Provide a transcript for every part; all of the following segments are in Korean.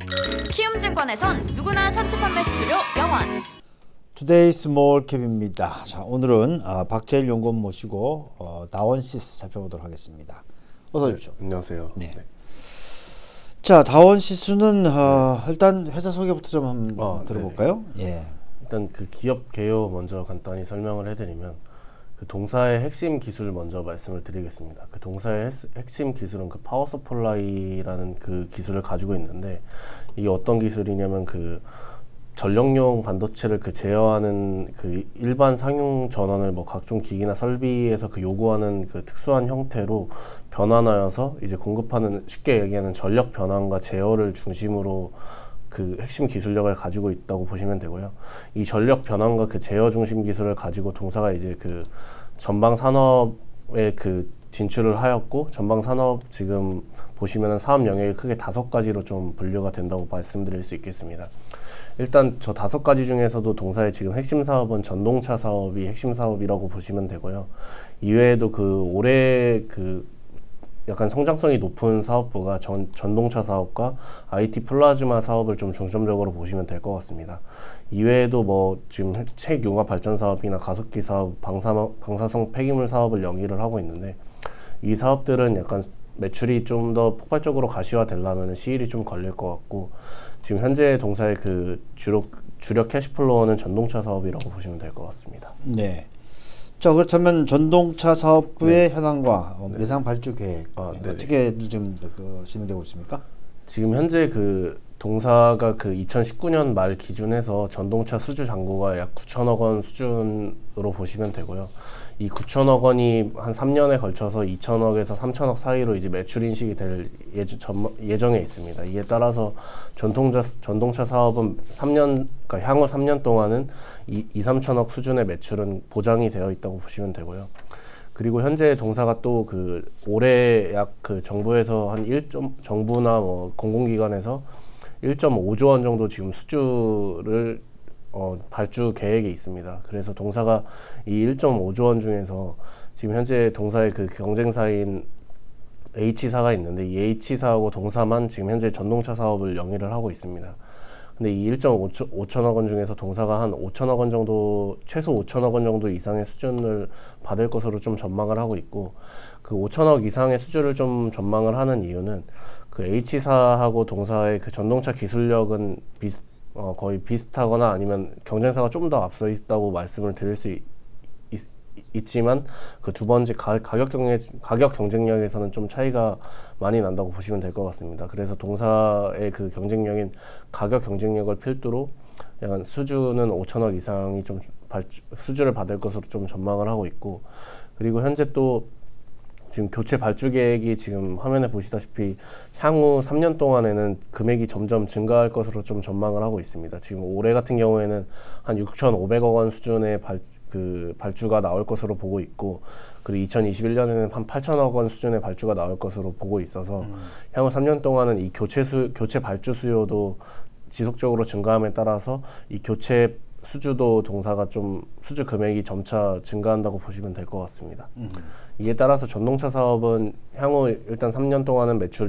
키움증권에선 누구나 선취 판매 수수료 0원. 투데이 스몰캡입니다. 자, 오늘은 박재일 연구원 모시고 다원시스 살펴보도록 하겠습니다. 어서 오십시오. 네, 안녕하세요. 네. 자, 다원시스는 일단 회사 소개부터 좀 한번 들어볼까요? 예. 일단 그 기업 개요 먼저 간단히 설명을 해드리면 그 동사의 핵심 기술 먼저 말씀을 드리겠습니다. 그 동사의 핵심 기술은 그 파워 서플라이라는 그 기술을 가지고 있는데, 이게 어떤 기술이냐면 그 전력용 반도체를 그 제어하는 그 일반 상용 전원을 뭐 각종 기기나 설비에서 그 요구하는 그 특수한 형태로 변환하여서 이제 공급하는, 쉽게 얘기하는 전력 변환과 제어를 중심으로 그 핵심 기술력을 가지고 있다고 보시면 되고요. 이 전력 변환과 그 제어 중심 기술을 가지고 동사가 이제 그 전방 산업에 그 진출을 하였고, 전방 산업 지금 보시면은 사업 영역이 크게 5가지로 좀 분류가 된다고 말씀드릴 수 있겠습니다. 일단 저 5가지 중에서도 동사의 지금 핵심 사업은 전동차 사업이 핵심 사업이라고 보시면 되고요. 이외에도 그 올해 그 약간 성장성이 높은 사업부가 전동차 사업과 IT 플라즈마 사업을 좀 중점적으로 보시면 될 것 같습니다. 이외에도 뭐 지금 핵융합 발전 사업이나 가속기 사업, 방사성 폐기물 사업을 영위를 하고 있는데, 이 사업들은 약간 매출이 좀 더 폭발적으로 가시화되려면 시일이 좀 걸릴 것 같고, 지금 현재 동사의 그 주력 캐시플로우는 전동차 사업이라고 보시면 될 것 같습니다. 네. 자, 그렇다면 전동차 사업부의 현황과 예상 발주 계획 어떻게 좀 진행되고 있습니까? 지금 현재 그 동사가 그 2019년 말 기준에서 전동차 수주 잔고가 약 9천억 원 수준으로 보시면 되고요. 이 9천억 원이 한 3년에 걸쳐서 2천억에서 3천억 사이로 이제 매출 인식이 될 예정에 있습니다. 이에 따라서 전동차 사업은 그러니까 향후 3년 동안은 2-3천억 수준의 매출은 보장이 되어 있다고 보시면 되고요. 그리고 현재 동사가 또 그 올해 약 그 정부에서 정부나 뭐 공공기관에서 1.5조 원 정도 지금 수주를 발주 계획이 있습니다. 그래서 동사가 이 1.5조 원 중에서 지금 현재 동사의 그 경쟁사인 H사가 있는데, 이 H사하고 동사만 지금 현재 전동차 사업을 영위를 하고 있습니다. 근데 이 1.5천억 원 중에서 동사가 한 5천억 원 정도, 최소 5천억 원 정도 이상의 수준을 받을 것으로 좀 전망을 하고 있고, 그 5천억 이상의 수주를 좀 전망을 하는 이유는 그 H사하고 동사의 그 전동차 기술력은 거의 비슷하거나 아니면 경쟁사가 좀 더 앞서 있다고 말씀을 드릴 수 있지만, 그 두 번째 가격 경쟁력에서는 좀 차이가 많이 난다고 보시면 될 것 같습니다. 그래서 동사의 그 경쟁력인 가격 경쟁력을 필두로 약간 수주는 5천억 이상이 좀 수주를 받을 것으로 좀 전망을 하고 있고, 그리고 현재 또 지금 교체 발주 계획이 지금 화면에 보시다시피 향후 3년 동안에는 금액이 점점 증가할 것으로 좀 전망을 하고 있습니다. 지금 올해 같은 경우에는 한 6,500억 원 수준의 발주가 나올 것으로 보고 있고, 그리고 2021년에는 한 8천억 원 수준의 발주가 나올 것으로 보고 있어서 향후 3년 동안은 이 교체 발주 수요도 지속적으로 증가함에 따라서 이 교체 수주도 동사가 좀 수주 금액이 점차 증가한다고 보시면 될 것 같습니다. 이에 따라서 전동차 사업은 향후 일단 3년 동안은 매출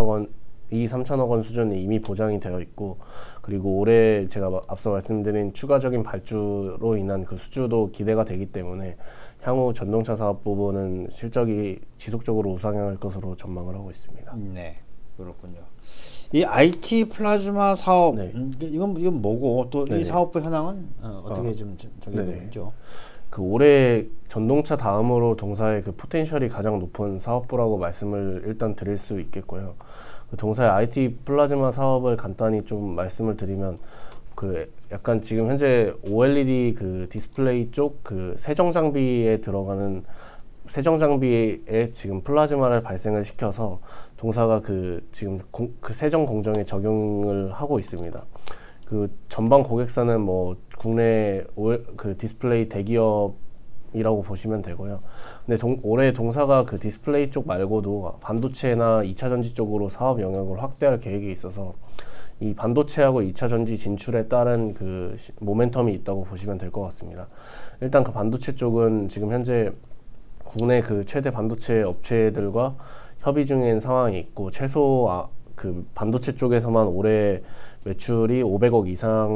2-3천억 원 수준이 이미 보장이 되어 있고, 그리고 올해 제가 앞서 말씀드린 추가적인 발주로 인한 그 수주도 기대가 되기 때문에 향후 전동차 사업 부분은 실적이 지속적으로 우상향할 것으로 전망을 하고 있습니다. 네, 그렇군요. 이 IT 플라즈마 사업, 이건 뭐고 또 이 사업부 현황은 어떻게 좀 정해되죠? 그 올해 전동차 다음으로 동사의 그 포텐셜이 가장 높은 사업부라고 말씀을 일단 드릴 수 있겠고요. 그 동사의 IT 플라즈마 사업을 간단히 좀 말씀을 드리면, 그 약간 지금 현재 OLED 그 디스플레이 쪽 그 세정 장비에 들어가는 세정 장비에 지금 플라즈마를 발생을 시켜서 동사가 그 지금 그 세정 공정에 적용을 하고 있습니다. 그 전방 고객사는 뭐 국내 그 디스플레이 대기업이라고 보시면 되고요. 근데 올해 동사가 그 디스플레이 쪽 말고도 반도체나 2차 전지 쪽으로 사업 영역을 확대할 계획이 있어서 이 반도체하고 2차 전지 진출에 따른 그 모멘텀이 있다고 보시면 될 것 같습니다. 일단 그 반도체 쪽은 지금 현재 국내 그 최대 반도체 업체들과 협의 중인 상황이 있고, 최소 그 반도체 쪽에서만 올해 매출이 500억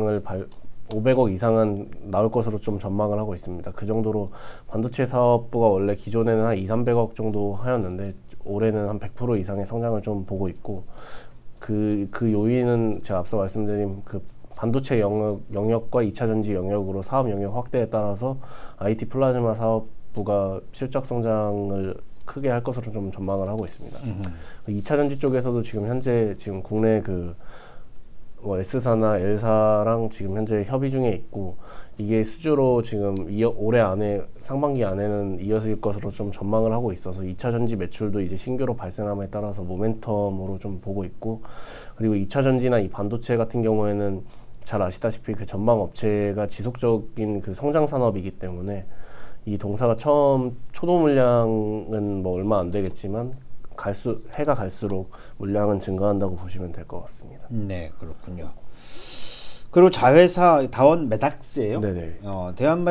이상은 나올 것으로 좀 전망을 하고 있습니다. 그 정도로 반도체 사업부가 원래 기존에는 한 200~300억 정도 하였는데 올해는 한 100% 이상의 성장을 좀 보고 있고 그 요인은 제가 앞서 말씀드린 그 반도체 영역과 2차 전지 영역으로 사업 영역 확대에 따라서 IT 플라즈마 사업부가 실적 성장을 크게 할 것으로 좀 전망을 하고 있습니다. 2차 전지 쪽에서도 지금 현재 지금 국내 뭐 S사나 L사랑 지금 현재 협의 중에 있고 이게 수주로 지금 올해 안에 상반기 안에는 이어질 것으로 좀 전망을 하고 있어서 2차 전지 매출도 이제 신규로 발생함에 따라서 모멘텀으로 좀 보고 있고 그리고 2차 전지나 이 반도체 같은 경우에는 잘 아시다시피 그 전방 업체가 지속적인 그 성장 산업이기 때문에 이 동사가 처음 초도 물량은 뭐 얼마 안 되겠지만 해가 갈수록 물량은 증가한다고 보시면 될 것 같습니다. 네, 그렇군요. 그리고 자회사 다원 메닥스예요? 네네. 다원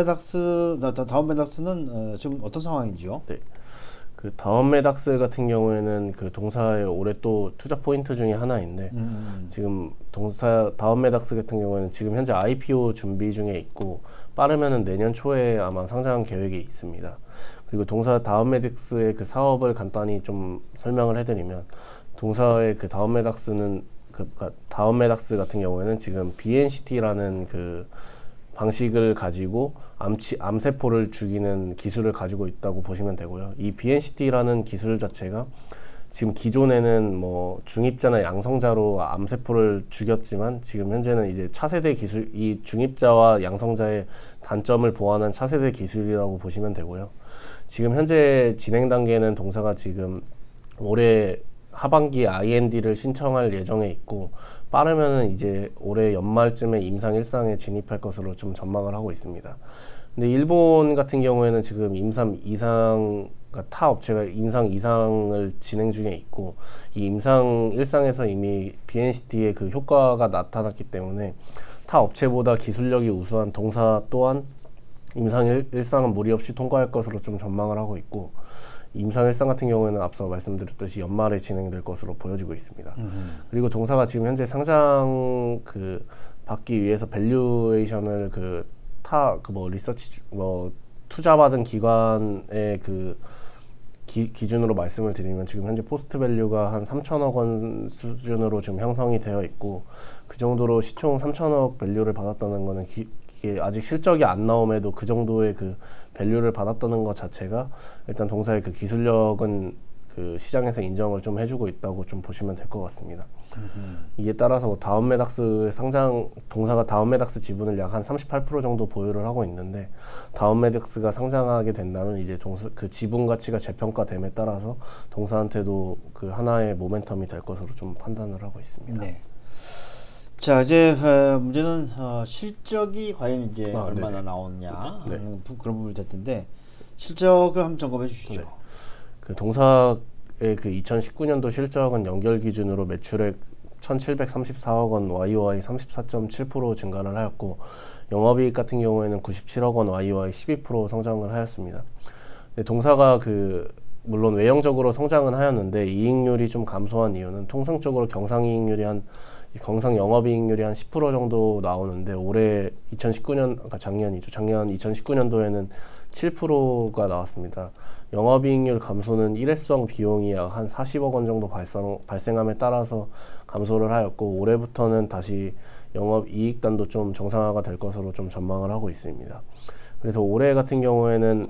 메닥스는 지금 어떤 상황인지요? 네. 그 다원 메닥스 같은 경우에는 그 동사의 올해 또 투자 포인트 중에 하나인데 지금 다원 메닥스 같은 경우에는 지금 현재 IPO 준비 중에 있고 빠르면은 내년 초에 아마 상장 계획이 있습니다. 그리고 동사 다원 메닥스의 그 사업을 간단히 좀 설명을 해드리면 동사의 그 다원 메닥스는 다원 메닥스 같은 경우에는 지금 BNCT라는 그 방식을 가지고 암세포를 죽이는 기술을 가지고 있다고 보시면 되고요. 이 BNCT라는 기술 자체가 지금 기존에는 뭐 중입자나 양성자로 암세포를 죽였지만 지금 현재는 이제 차세대 기술, 이 중입자와 양성자의 단점을 보완한 차세대 기술이라고 보시면 되고요. 지금 현재 진행 단계는 동사가 지금 올해 하반기 IND를 신청할 예정에 있고 빠르면은 이제 올해 연말쯤에 임상 1상에 진입할 것으로 좀 전망을 하고 있습니다. 근데 일본 같은 경우에는 지금 임상 2상, 그러니까 타 업체가 임상 2상을 진행 중에 있고 이 임상 1상에서 이미 BNCT의 그 효과가 나타났기 때문에 타 업체보다 기술력이 우수한 동사 또한 임상 1상은 무리 없이 통과할 것으로 좀 전망을 하고 있고 임상 1상 같은 경우에는 앞서 말씀드렸듯이 연말에 진행될 것으로 보여지고 있습니다. 그리고 동사가 지금 현재 상장 받기 위해서 밸류에이션을 리서치 투자받은 기관의 기준으로 말씀을 드리면 지금 현재 포스트 밸류가 한 3천억 원 수준으로 지금 형성이 되어 있고 그 정도로 시총 3천억 밸류를 받았다는 거는 이게 아직 실적이 안 나옴에도 그 정도의 그 밸류를 받았다는 것 자체가 일단 동사의 그 기술력은 그 시장에서 인정을 좀 해주고 있다고 좀 보시면 될 것 같습니다. 이에 따라서 다운 메닥스 동사가 다운 메닥스 지분을 약 한 38% 정도 보유를 하고 있는데 다운 메닥스가 상장하게 된다면 이제 그 지분 가치가 재평가됨에 따라서 동사한테도 그 하나의 모멘텀이 될 것으로 좀 판단을 하고 있습니다. 네. 자, 이제 문제는 실적이 과연 이제 얼마나 네네. 나오느냐 하는 네. 그런 부분이 될 텐데 실적을 한번 점검해 주시죠. 네. 그 동사의 그 2019년도 실적은 연결 기준으로 매출액 1,734억 원, YOY 34.7% 증가를 하였고 영업이익 같은 경우에는 97억 원, YOY 12% 성장을 하였습니다. 근데 동사가 물론 외형적으로 성장은 하였는데 이익률이 좀 감소한 이유는 통상적으로 경상 영업이익률이 한 10% 정도 나오는데 올해 2019년, 그러니까 작년 2019년도에는 7%가 나왔습니다. 영업이익률 감소는 일회성 비용이 약 한 40억 원 정도 발생함에 따라서 감소를 하였고 올해부터는 다시 영업이익단도 좀 정상화가 될 것으로 좀 전망을 하고 있습니다. 그래서 올해 같은 경우에는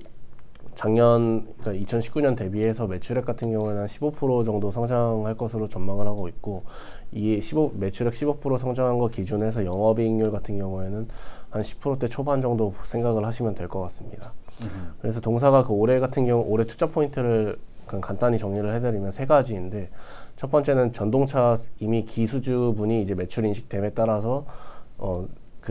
그러니까 2019년 대비해서 매출액 같은 경우에는 한 15% 정도 성장할 것으로 전망을 하고 있고 이 매출액 15% 성장한 거 기준해서 영업이익률 같은 경우에는 한 10%대 초반 정도 생각을 하시면 될 것 같습니다. 그래서 동사가 올해 같은 경우 올해 투자 포인트를 간단히 정리를 해드리면 세 가지인데 첫 번째는 전동차 이미 기수주분이 이제 매출 인식됨에 따라서 그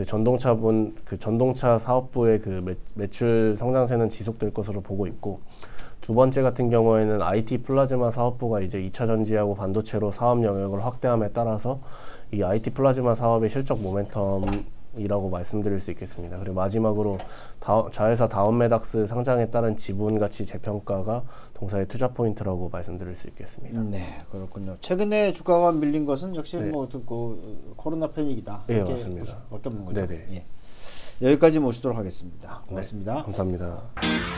전동차 사업부의 그 매출 성장세는 지속될 것으로 보고 있고 두 번째 같은 경우에는 IT 플라즈마 사업부가 이제 2차 전지하고 반도체로 사업 영역을 확대함에 따라서 이 IT 플라즈마 사업의 실적 모멘텀을 상황이라고 말씀드릴 수 있겠습니다. 그리고 마지막으로 자회사 다운메닥스 상장에 따른 지분 가치 재평가가 동사의 투자 포인트라고 말씀드릴 수 있겠습니다. 네, 그렇군요. 최근에 주가가 밀린 것은 역시 네. 뭐 코로나 패닉이다. 네, 이렇게 맞습니다. 어떤 거죠? 네네. 예. 여기까지 모시도록 하겠습니다. 고맙습니다. 네, 감사합니다.